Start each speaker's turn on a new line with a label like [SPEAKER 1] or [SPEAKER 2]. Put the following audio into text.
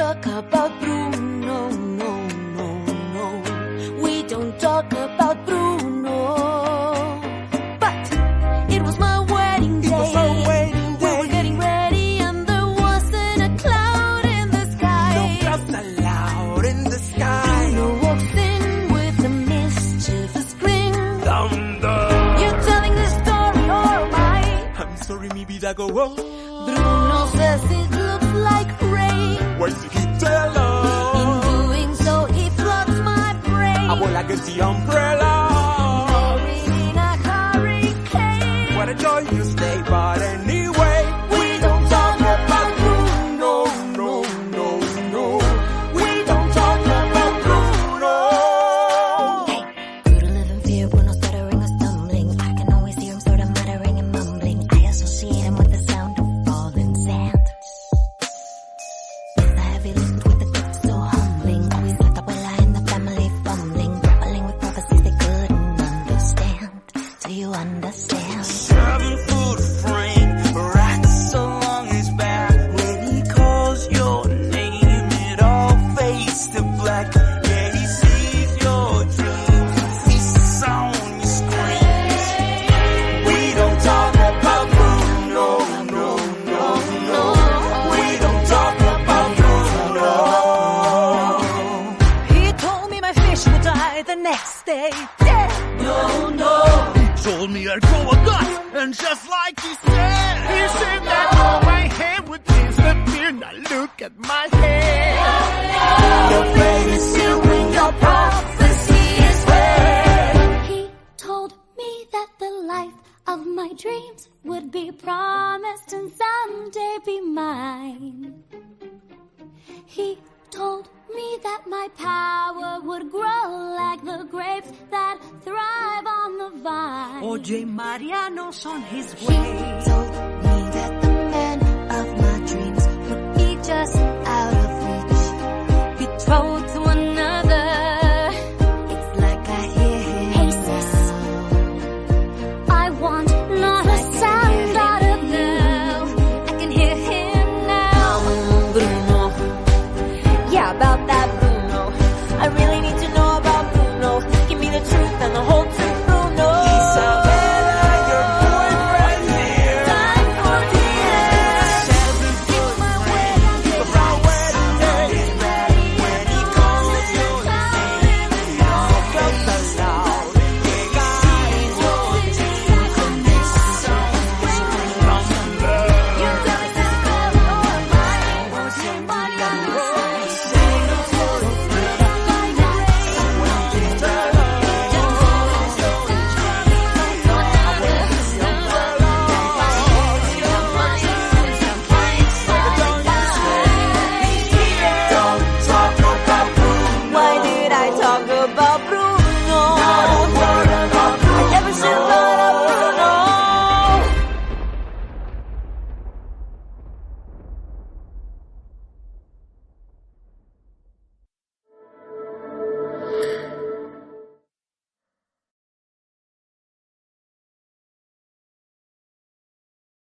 [SPEAKER 1] talk about Bruno, no, no, no. We don't talk about Bruno. But it was my wedding day.
[SPEAKER 2] It was our wedding day.
[SPEAKER 1] We were getting ready and there wasn't a cloud in the sky.
[SPEAKER 2] No clouds allowed in the sky.
[SPEAKER 1] Bruno walks in with a mischievous grin.
[SPEAKER 2] Thunder.
[SPEAKER 1] You're telling this story or am I?
[SPEAKER 2] I'm sorry, maybe that go wrong.
[SPEAKER 1] Bruno says it looks like rain.
[SPEAKER 2] Why did he tell us?
[SPEAKER 1] In doing so, he floods my brain.
[SPEAKER 2] I will like the umbrella.
[SPEAKER 1] Buried in a hurricane.
[SPEAKER 2] What a joyous day, but anyway,
[SPEAKER 1] We don't talk about Bruno.
[SPEAKER 2] no, no, no. We don't talk about Bruno.
[SPEAKER 1] Hey, Bruno live in fear, Bruno stuttering or stumbling. I can always hear him sort of muttering and mumbling. I associate him with the sound of falling sand. It's the heavy lift with the gift so humbling. Always left abuela in the family fumbling. Grappling with prophecies they couldn't understand. Do you understand?
[SPEAKER 2] 7 foot frame, rats along his back. When he calls your name, it all fades to black. Yeah, he sees your dreams, he sound your screams. We don't talk about Bruno, no, no, no. We don't talk about Bruno.
[SPEAKER 1] He told me my fish would die the next day. Dead. No, no.
[SPEAKER 3] Told me I'd grow a gut, and just like he said, that all my hair would disappear. Now look at my hair.
[SPEAKER 1] Your fate is sealed when your prophecy is read. He told me that the life of my dreams would be promised and someday be mine. He told me that my power would grow like the grapes that thrive on the vine.
[SPEAKER 4] Oye, Mariano's on his
[SPEAKER 1] He
[SPEAKER 4] way.
[SPEAKER 1] told me